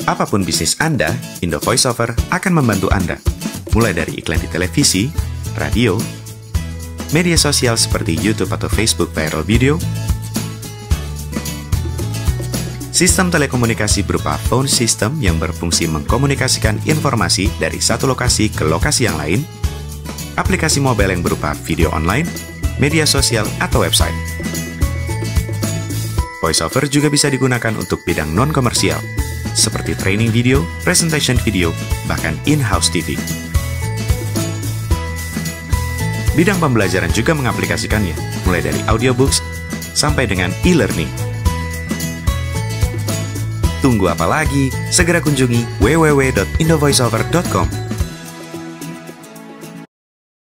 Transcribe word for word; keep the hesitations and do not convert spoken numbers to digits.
Apapun bisnis Anda, Indo VoiceOver akan membantu Anda. Mulai dari iklan di televisi, radio, media sosial seperti YouTube atau Facebook viral video, sistem telekomunikasi berupa phone system yang berfungsi mengkomunikasikan informasi dari satu lokasi ke lokasi yang lain, aplikasi mobile yang berupa video online, media sosial, atau website. VoiceOver juga bisa digunakan untuk bidang non-komersial, seperti training video, presentation video, bahkan in-house T V. Bidang pembelajaran juga mengaplikasikannya, mulai dari audiobooks sampai dengan e-learning. Tunggu apa lagi? Segera kunjungi w w w dot indo voiceover dot com.